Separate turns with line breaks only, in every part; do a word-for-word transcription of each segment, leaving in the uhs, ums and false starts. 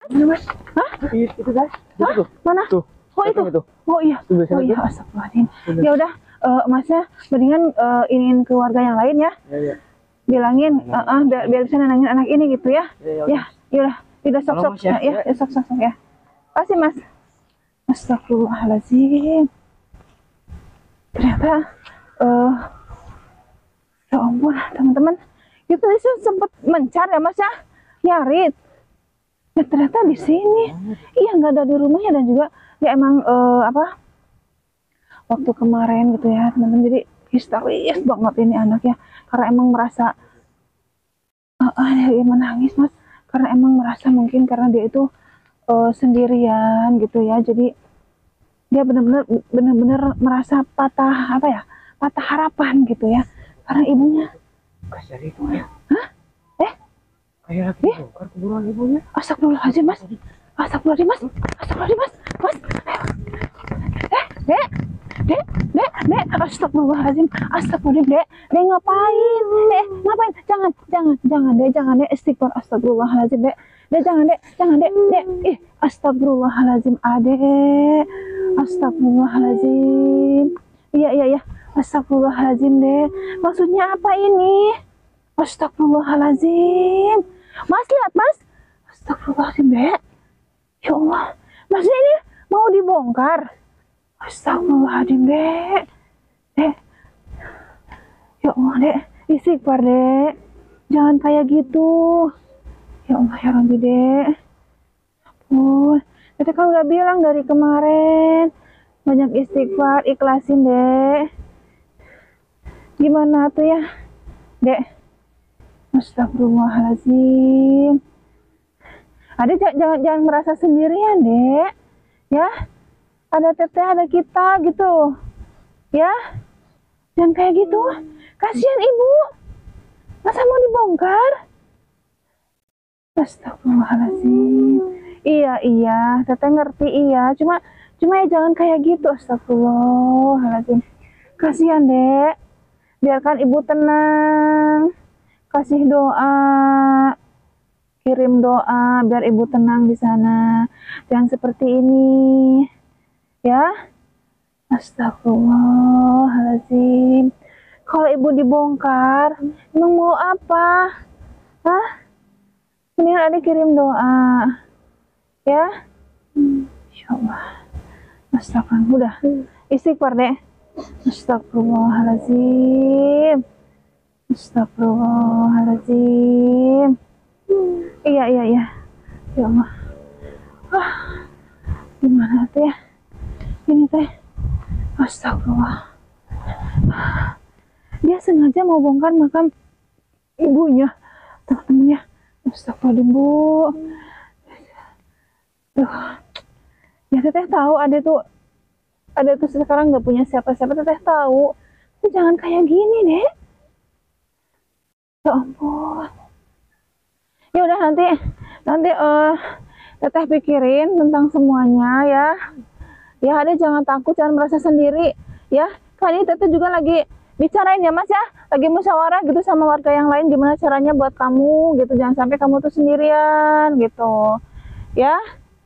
Mana mas?
Hah?
Itu, itu kan?
Hah?
Itu tuh.
Mana?
Tuh.
Oh itu.
Itu.
Oh iya.
Tuh,
Oh iya.
tuh.
Astagfirullahaladzim. Ya udah, uh, masnya mendingan uh, iniin ke warga yang lain ya.
Ya, ya.
Bilangin, uh, uh, biar, biar bisa nenangin anak ini gitu ya.
Ya,
ya, ya udah, udah sok sok ya, ya, ya sok sok ya. Kasih mas. Astagfirullahaladzim. Ternyata, uh, ya ampun teman-teman, itu tadi sempat mencar ya mas ya, nyarit. Ya ternyata di sini, iya nggak ada di rumahnya dan juga ya emang uh, apa? Waktu kemarin gitu ya teman-teman, jadi histeris banget ini anaknya karena emang merasa uh, uh, dia menangis mas, karena emang merasa mungkin karena dia itu uh, sendirian gitu ya, jadi dia benar-benar benar-benar merasa patah apa ya, patah harapan gitu ya, karena ibunya
kasar itu ya.
Hah? Eh?
Kayak lagi
eh?
bongkar kuburan ibunya.
Astagfirullahaladzim mas, astagfirullahaladzim mas, astagfirullahaladzim mas, mas, eh, dek, dek, dek, dek, astagfirullahaladzim, astagfirullahaladzim, dek, dek ngapain, dek, ngapain, jangan, jangan, jangan, dek, jangan, dek, istighfar, astagfirullahaladzim, dek, dek, jangan, dek, jangan, dek, dek, ih, astagfirullahaladzim, adek, astagfirullahaladzim, iya, iya, iya, astagfirullahaladzim, dek, maksudnya apa ini? Astagfirullahaladzim, mas lihat mas, astagfirullahaladzim, dek, ya Allah, maksudnya ini mau dibongkar? Astagfirullahaladzim, dek, dek, ya Allah, dek, istighfar, dek, jangan kayak gitu, ya Allah, ya Rabbi, dek, ampun, Teteh kan udah bilang dari kemarin, banyak istighfar, ikhlasin, dek, gimana tuh ya, dek, astagfirullahaladzim, adek jangan, jangan merasa sendirian, dek, ya, ada teteh, ada kita gitu ya, jangan kayak gitu, kasihan ibu, masa mau dibongkar? Astagfirullahaladzim, iya iya teteh ngerti, iya cuma cuma ya jangan kayak gitu, astagfirullahaladzim, kasihan dek, biarkan ibu tenang, kasih doa, kirim doa biar ibu tenang di sana, jangan seperti ini ya. Astagfirullahaladzim, kalau ibu dibongkar emang mau apa? Hah? Mendingan adik kirim doa ya. Insyaallah. Astagfirullah, udah istighfar deh. Astagfirullahaladzim, astagfirullahaladzim, iya iya iya, ya Allah, ah, gimana tuh ya ini teh, astagfirullah, dia sengaja mau bongkar makam ibunya teman-teman ya, astagfirullahaladzim bu, tuh, ya teteh tahu ada tuh, ada tuh sekarang nggak punya siapa-siapa, teteh tahu, tapi jangan kayak gini deh, ya ampun, ya udah nanti nanti uh, teteh pikirin tentang semuanya ya. Ya, adek jangan takut, jangan merasa sendiri ya. Kan ini teteh juga lagi bicarain ya mas ya, lagi musyawarah gitu sama warga yang lain gimana caranya buat kamu gitu, jangan sampai kamu tuh sendirian gitu ya.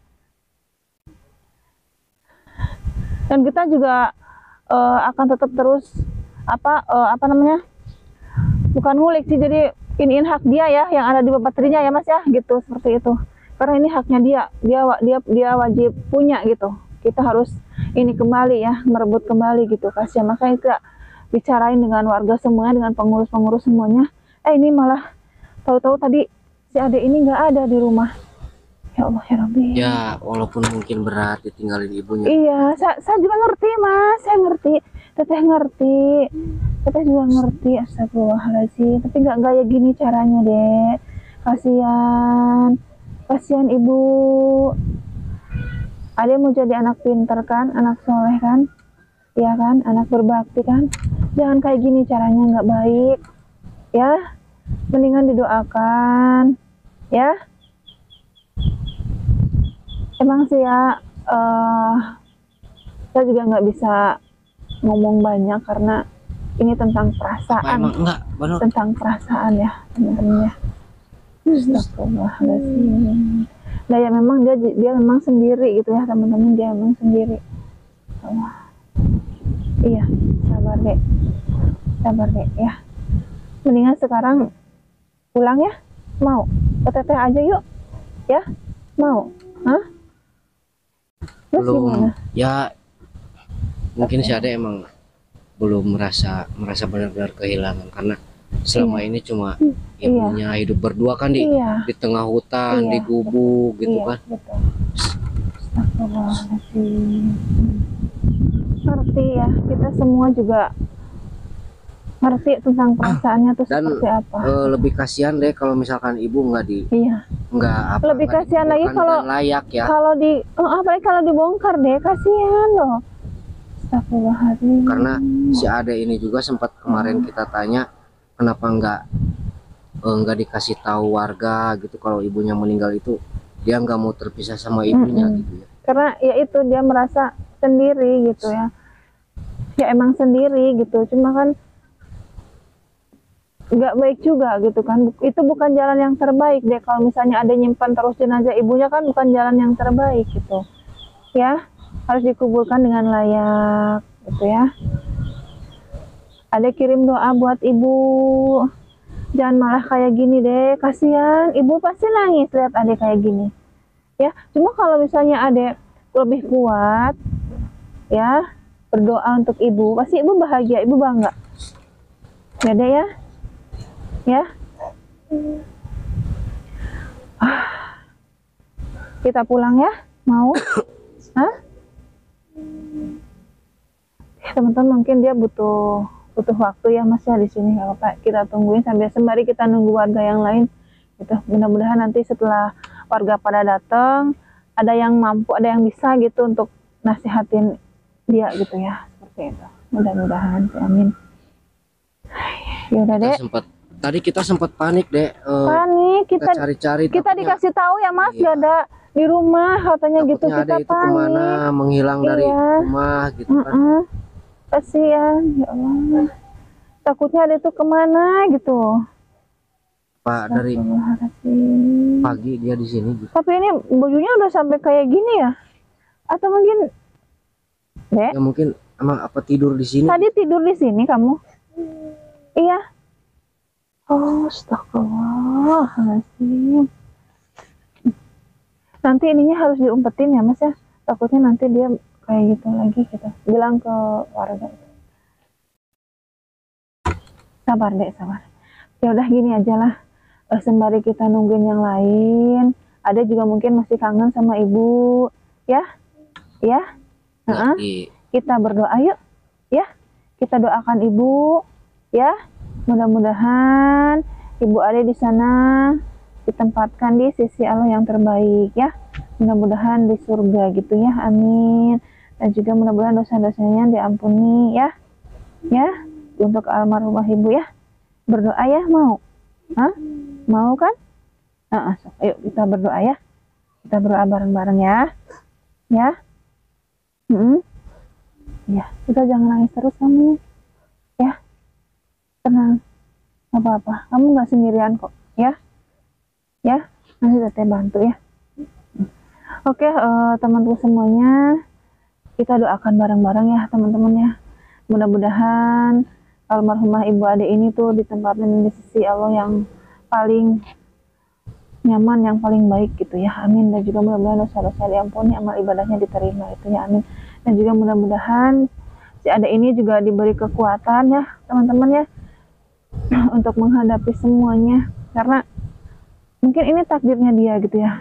Dan kita juga uh, akan tetap terus apa uh, apa namanya, bukan ngulik sih, jadi iniin hak dia ya yang ada di bapak terinya ya mas ya, gitu, seperti itu, karena ini haknya dia, dia dia dia wajib punya gitu. Kita harus ini kembali ya, merebut kembali gitu, kasihan. Makanya kita bicarain dengan warga semuanya, dengan pengurus-pengurus semuanya. Eh ini malah tahu-tahu tadi si adek ini nggak ada di rumah. Ya Allah ya Rabbi.
Ya walaupun mungkin berat ditinggalin ibunya.
Iya, saya, saya juga ngerti mas, saya ngerti, teteh ngerti, teteh juga ngerti. Astagfirullahaladzim, tapi nggak kayak gini caranya dek, kasihan, kasihan ibu. Ada mau jadi anak pinter kan, anak soleh kan, ya kan, anak berbakti kan, jangan kayak gini caranya, nggak baik ya, mendingan didoakan ya. Emang sih ya, uh, saya juga nggak bisa ngomong banyak karena ini tentang perasaan,
emang enggak, bener.
Tentang perasaan ya teman-teman ya. Astagfirullahaladzim. Nah ya memang dia dia memang sendiri gitu ya teman-teman, dia memang sendiri. Allah. Iya, sabar dek, sabar dek ya. Mendingan sekarang pulang ya, mau ke teteh aja yuk, ya mau, hah? Terus
Belum
gimana?
ya, mungkin si Ade emang belum merasa merasa benar-benar kehilangan, karena selama
Iya.
ini cuma
Iya.
ibunya hidup berdua kan di
Iya.
di tengah hutan,
Iya,
di gubuk gitu
Iya,
kan.
betul. Astagfirullahaladzim. Ngerti ya, kita semua juga ngerti tentang perasaannya tuh
Dan
seperti apa.
eh, lebih kasihan deh kalau misalkan ibu nggak di
Iya.
nggak apa
Lebih
nggak
kasihan lagi
dikuburkan
kalau
dengan layak ya.
kalau di oh, apalagi kalau dibongkar deh, kasihan loh. Astagfirullahaladzim.
Karena si Ade ini juga sempat kemarin kita tanya kenapa nggak eh, nggak dikasih tahu warga gitu kalau ibunya meninggal itu, dia nggak mau terpisah sama ibunya
Mm-mm.
gitu ya.
Karena ya itu dia merasa sendiri gitu ya. Ya emang sendiri gitu, cuma kan nggak baik juga gitu kan. Itu bukan jalan yang terbaik deh kalau misalnya ada nyimpan terus jenazah ibunya, kan bukan jalan yang terbaik gitu ya. Harus dikuburkan dengan layak gitu ya. Ada kirim doa buat ibu, jangan malah kayak gini deh, kasihan ibu pasti nangis lihat adek kayak gini ya. Cuma kalau misalnya adek lebih kuat ya, berdoa untuk ibu, pasti ibu bahagia, ibu bangga ya deh ya ya. Ah, kita pulang ya, mau? Hah? Teman-teman mungkin dia butuh butuh waktu ya mas ya di sini, nggak apa-apa, kita tungguin sambil sembari kita nunggu warga yang lain gitu. Mudah-mudahan nanti setelah warga pada datang, ada yang mampu, ada yang bisa gitu untuk nasihatin dia gitu ya, seperti itu. Mudah-mudahan, amin. Ya udah deh.
Sempat tadi kita sempat panik deh. eh,
Panik kita
cari-cari.
kita
takutnya-
dikasih tahu ya mas,
Iya.
gak ada di rumah katanya gitu,
takutnya
kita
ada itu kemana,
panik.
menghilang dari
Iya.
rumah gitu kan.
Mm-mm. Kasihan ya Allah, takutnya ada itu kemana gitu.
Pak dari
Astagfirullahaladzim.
pagi dia di sini gitu.
Tapi ini bajunya udah sampai kayak gini ya? Atau mungkin Dek,
Ya mungkin emang apa tidur di sini.
tadi tidur di sini kamu? Iya. Oh, astagfirullahaladzim. Nanti ininya harus diumpetin ya mas ya. Takutnya nanti dia kayak gitu lagi, kita bilang ke warga. Sabar dek, sabar. Ya udah gini aja lah. Eh, sembari kita nungguin yang lain, ada juga mungkin masih kangen sama ibu, ya, ya. Heeh.
Di-
Kita berdoa yuk, ya. Kita doakan ibu, ya. Mudah-mudahan ibu ada di sana ditempatkan di sisi Allah yang terbaik, ya. Mudah-mudahan di surga gitu ya, amin. Dan juga mudah-mudahan dosa-dosanya diampuni, ya, ya. Untuk almarhumah ibu ya. Berdoa ya, mau? Hah? Mau kan? Nah, ayo kita berdoa ya. Kita berdoa bareng-bareng ya, ya. Hmm. Ya, udah jangan nangis terus kamu, ya. Tenang, nggak apa-apa. Kamu nggak sendirian kok, ya. Ya, nanti teteh bantu ya. Oke, uh, teman-teman semuanya, kita doakan bareng-bareng ya teman-teman ya. Mudah-mudahan almarhumah ibu ade ini tuh ditempatin di sisi Allah yang paling nyaman, yang paling baik gitu ya, amin. Dan juga mudah-mudahan dosa-dosa diampuni, amal ibadahnya diterima itu ya, amin. Dan juga mudah-mudahan si ade ini juga diberi kekuatan ya teman-teman ya, untuk menghadapi semuanya, karena mungkin ini takdirnya dia gitu ya.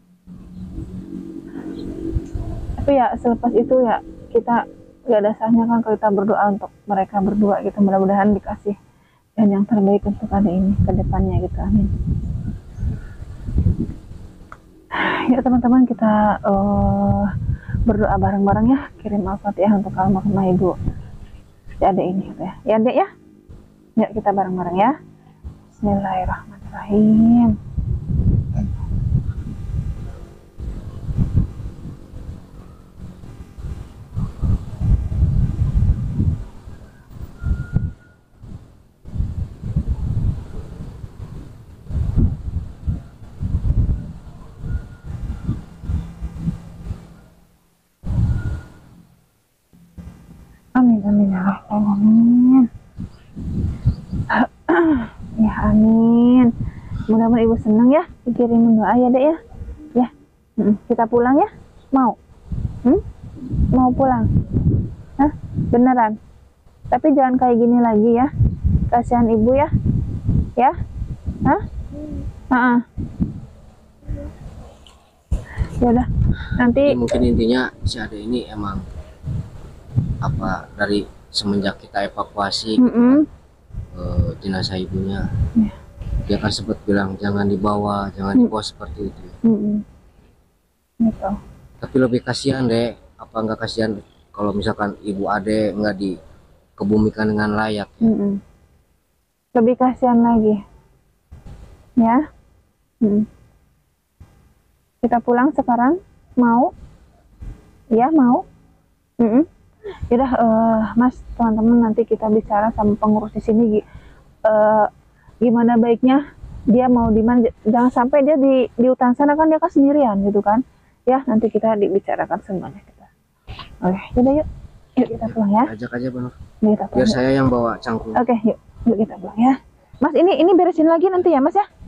Tapi ya selepas itu ya kita gak ada salahnya kan kalau kita berdoa untuk mereka berdua gitu. Mudah-mudahan dikasih dan yang terbaik untuk ade ini ke depannya gitu, amin. Ya teman-teman, kita uh, berdoa bareng-bareng ya, kirim al-fatihah untuk almarhumah ibu si ade ini gitu ya. Ya dek ya, ya kita bareng-bareng ya. Bismillahirrahmanirrahim. Amin. Ya amin. Mudah-mudahan ibu senang ya dikirimin doa ya dek ya. Ya, mm, kita pulang ya. Mau? Hmm? Mau pulang? Hah? Beneran? Tapi jangan kayak gini lagi ya. Kasihan ibu ya. Ya? Hah? Ah. Ya udah. Nanti
Jadi mungkin intinya si Ade ini emang apa dari semenjak kita evakuasi
mm -mm.
eh, jenazah ibunya,
Ya.
dia kan sempat bilang jangan dibawa, jangan
Mm.
dibawa seperti itu.
Mm -mm. Gitu.
Tapi lebih kasihan deh, apa enggak kasihan kalau misalkan ibu Ade nggak dikebumikan dengan layak ya?
Mm -mm. Lebih kasihan lagi ya. Mm. Kita pulang sekarang, mau ya? Mau? Mm -mm. Yaudah, uh, Mas, teman-teman, nanti kita bicara sama pengurus di sini uh, gimana baiknya dia mau di mana. Jangan sampai dia di di hutan sana, kan dia kan sendirian gitu kan ya. Nanti kita dibicarakan semuanya kita. Oke, yaudah yuk yuk kita pulang ya.
Ajak aja bener.
Yuk, kita pulang,
Biar
yuk.
saya yang bawa cangkul.
Oke, yuk yuk kita pulang ya. Mas, ini ini beresin lagi nanti ya Mas ya.